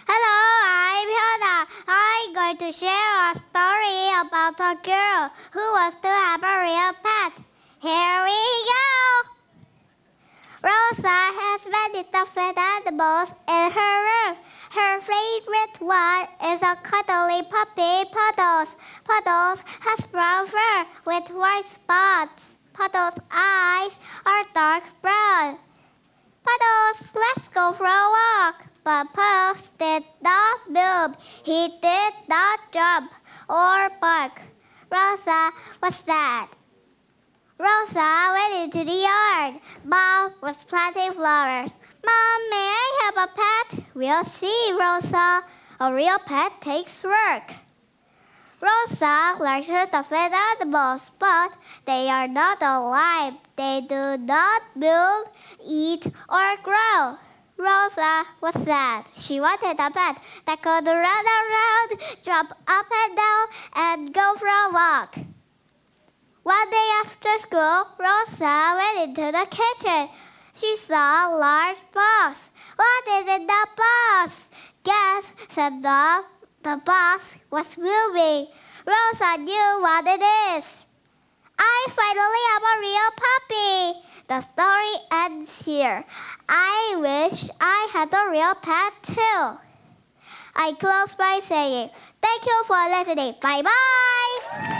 Hello, I'm Hannah. I'm going to share a story about a girl who wants to have a real pet. Here we go! Rosa has many stuffed animals in her room. Her favorite one is a cuddly puppy, Puddles. Puddles has brown fur with white spots. Puddles' eyes are dark brown. Puddles, let's go for a walk. But Puddles did not move. He did not jump or bark. Rosa was sad. Rosa went into the yard. Mom was planting flowers. Mom, may I have a pet? We'll see, Rosa. A real pet takes work. Rosa likes stuffed animals, but they are not alive. They do not move, eat, or grow. Rosa was sad. She wanted a pet that could run around, jump up and down, and go for a walk. One day after school, Rosa went into the kitchen. She saw a large box. What is in the box? Guess, said the box was moving. Rosa knew what it is. I finally have a real puppy. The story ends here. I wish I had a real pet too. I close by saying, thank you for listening. Bye-bye.